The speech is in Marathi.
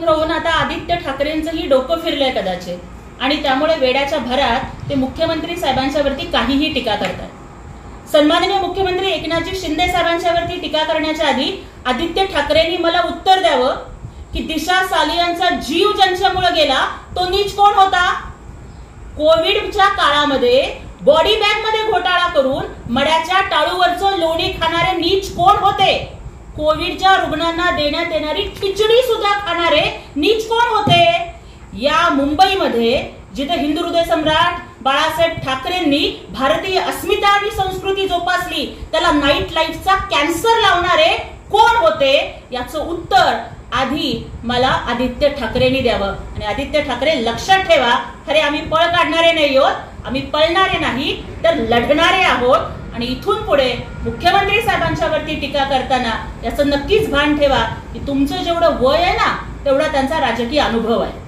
राहून आता आदित्य ठाकरेंचंही डोकं फिरलंय कदाचित आणि त्यामुळे वेड्याच्या भरात ते मुख्यमंत्री साहेबांच्यावरती काहीही टीका करतात। सन्माननीय मुख्यमंत्री एकनाथजी शिंदे साहेबांच्यावरती टीका करण्याच्या आधी आदित्य ठाकरेंनी मला उत्तर द्यावं की दिशा सालियांचा जीव ज्यांच्यामुळे गेला तो नीच कोण होता? कोविडच्या काळामध्ये बॉडी बॅग मध्ये घोटाळा करून मड्याच्या टाळूवरचं लोणी खाणारे नीच कोण होते? कोविडच्या रुग्णांना देण्यात येणारी खिचडी सुद्धा खाणारे नीच कोण होते? या मुंबईमध्ये जिथे हिंदू हृदय सम्राट बाळासाहेब ठाकरेंनी भारतीय अस्मिता आणि संस्कृती जोपासली त्याला नाईट लाईफचा कॅन्सर लावणारे कोण होते? याचं उत्तर आधी मला आदित्य ठाकरेंनी द्यावं। आणि आदित्य ठाकरे लक्षात ठेवा, खरे आम्ही पळ काढणारे नाही आहोत, आम्ही पळणारे नाही तर लढणारे आहोत। आणि इथून पुढे मुख्यमंत्री साहेबांच्यावरती टीका करताना याचं नक्कीच भान ठेवा की तुमचं जेवढं वय आहे ना तेवढा त्यांचा राजकीय अनुभव आहे।